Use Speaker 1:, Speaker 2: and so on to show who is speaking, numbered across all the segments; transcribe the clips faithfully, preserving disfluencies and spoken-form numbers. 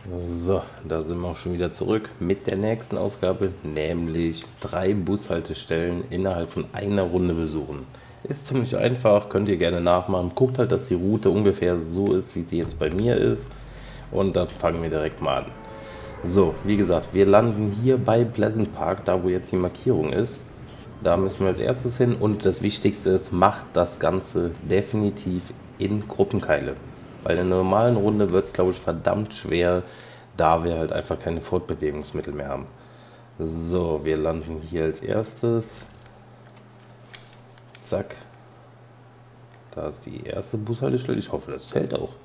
Speaker 1: So, da sind wir auch schon wieder zurück mit der nächsten Aufgabe, nämlich drei Bushaltestellen innerhalb von einer Runde besuchen. Ist ziemlich einfach, könnt ihr gerne nachmachen. Guckt halt, dass die Route ungefähr so ist, wie sie jetzt bei mir ist. Und dann fangen wir direkt mal an. So, wie gesagt, wir landen hier bei Pleasant Park, da wo jetzt die Markierung ist. Da müssen wir als erstes hin und das Wichtigste ist, macht das Ganze definitiv in Gruppenkeile. Bei einer normalen Runde wird es, glaube ich, verdammt schwer, da wir halt einfach keine Fortbewegungsmittel mehr haben. So, wir landen hier als erstes. Zack. Da ist die erste Bushaltestelle. Ich hoffe, das zählt auch.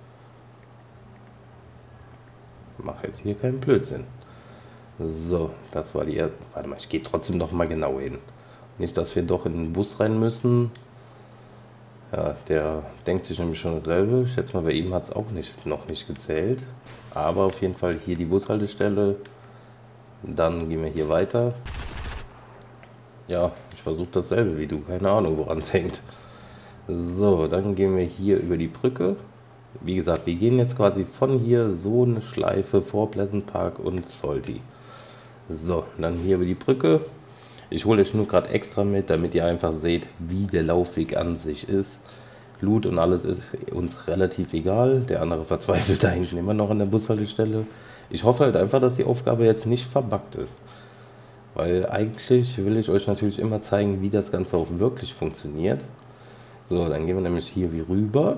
Speaker 1: Ich mache jetzt hier keinen Blödsinn. So, das war die erste. Warte mal, ich gehe trotzdem noch mal genau hin. Nicht, dass wir doch in den Bus rein müssen. Ja, der denkt sich nämlich schon dasselbe. Ich schätze mal, bei ihm hat es auch nicht, noch nicht gezählt. Aber auf jeden Fall hier die Bushaltestelle. Dann gehen wir hier weiter. Ja, ich versuche dasselbe wie du. Keine Ahnung, woran es hängt. So, dann gehen wir hier über die Brücke. Wie gesagt, wir gehen jetzt quasi von hier so eine Schleife vor Pleasant Park und Salty. So, dann hier über die Brücke. Ich hole euch nur gerade extra mit, damit ihr einfach seht, wie der Laufweg an sich ist. Loot und alles ist uns relativ egal. Der andere verzweifelt da hinten immer noch an der Bushaltestelle. Ich hoffe halt einfach, dass die Aufgabe jetzt nicht verbuggt ist. Weil eigentlich will ich euch natürlich immer zeigen, wie das Ganze auch wirklich funktioniert. So, dann gehen wir nämlich hier wie rüber.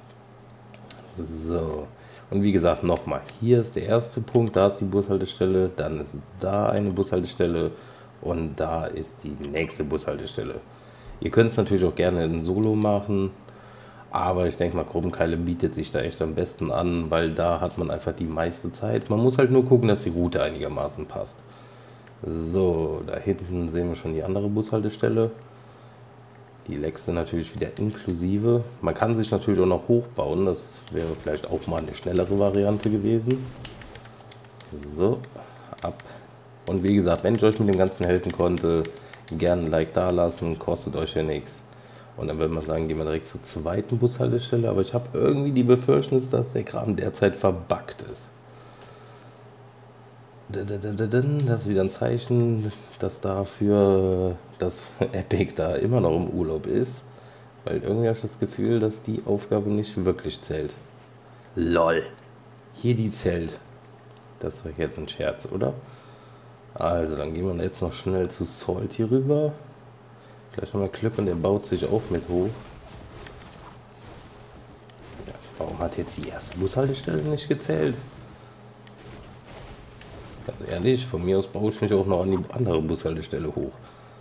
Speaker 1: So, und wie gesagt, nochmal, hier ist der erste Punkt, da ist die Bushaltestelle, dann ist da eine Bushaltestelle und da ist die nächste Bushaltestelle. Ihr könnt es natürlich auch gerne in Solo machen, aber ich denke mal, Gruppenkeile bietet sich da echt am besten an, weil da hat man einfach die meiste Zeit. Man muss halt nur gucken, dass die Route einigermaßen passt. So, da hinten sehen wir schon die andere Bushaltestelle. Die letzte natürlich wieder inklusive. Man kann sich natürlich auch noch hochbauen, das wäre vielleicht auch mal eine schnellere Variante gewesen. So, ab. Und wie gesagt, wenn ich euch mit dem Ganzen helfen konnte, gerne ein Like da lassen, kostet euch ja nichts. Und dann würde man sagen, gehen wir direkt zur zweiten Bushaltestelle. Aber ich habe irgendwie die Befürchtung, dass der Kram derzeit verbuggt ist. Das ist wieder ein Zeichen, dass dafür das Epic da immer noch im Urlaub ist. Weil irgendwie habe ich das Gefühl, dass die Aufgabe nicht wirklich zählt. LOL. Hier die zählt. Das war jetzt ein Scherz, oder? Also, dann gehen wir jetzt noch schnell zu Salty rüber. Vielleicht haben wir Glück und der baut sich auch mit hoch. Ja, warum hat jetzt die erste Bushaltestelle nicht gezählt? Ganz ehrlich, von mir aus baue ich mich auch noch an die andere Bushaltestelle hoch.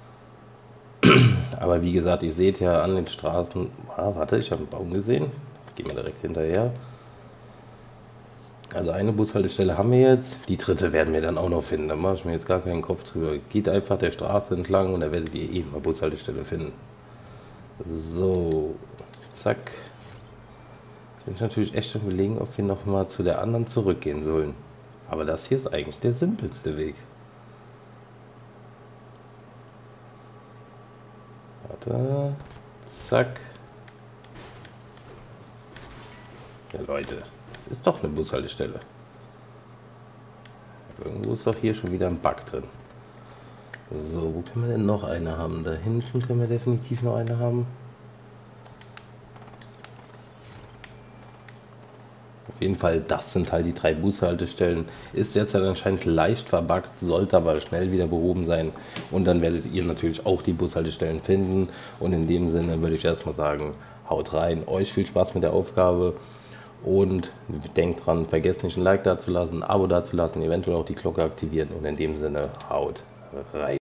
Speaker 1: Aber wie gesagt, ihr seht ja an den Straßen... Ah, warte, ich habe einen Baum gesehen. Gehen wir direkt hinterher. Also eine Bushaltestelle haben wir jetzt. Die dritte werden wir dann auch noch finden. Da mache ich mir jetzt gar keinen Kopf drüber. Geht einfach der Straße entlang und da werdet ihr eben eine Bushaltestelle finden. So, zack. Jetzt bin ich natürlich echt schon überlegen, ob wir nochmal zu der anderen zurückgehen sollen. Aber das hier ist eigentlich der simpelste Weg. Warte. Zack. Ja, Leute. Das ist doch eine Bushaltestelle. Irgendwo ist doch hier schon wieder ein Bug drin. So, wo können wir denn noch eine haben? Da hinten können wir definitiv noch eine haben. Auf jeden Fall, das sind halt die drei Bushaltestellen. Ist derzeit anscheinend leicht verbuggt, sollte aber schnell wieder behoben sein. Und dann werdet ihr natürlich auch die Bushaltestellen finden. Und in dem Sinne würde ich erstmal sagen, haut rein. Euch viel Spaß mit der Aufgabe. Und denkt dran, vergesst nicht ein Like da zu lassen, ein Abo da zu lassen, eventuell auch die Glocke aktivieren. Und in dem Sinne, haut rein.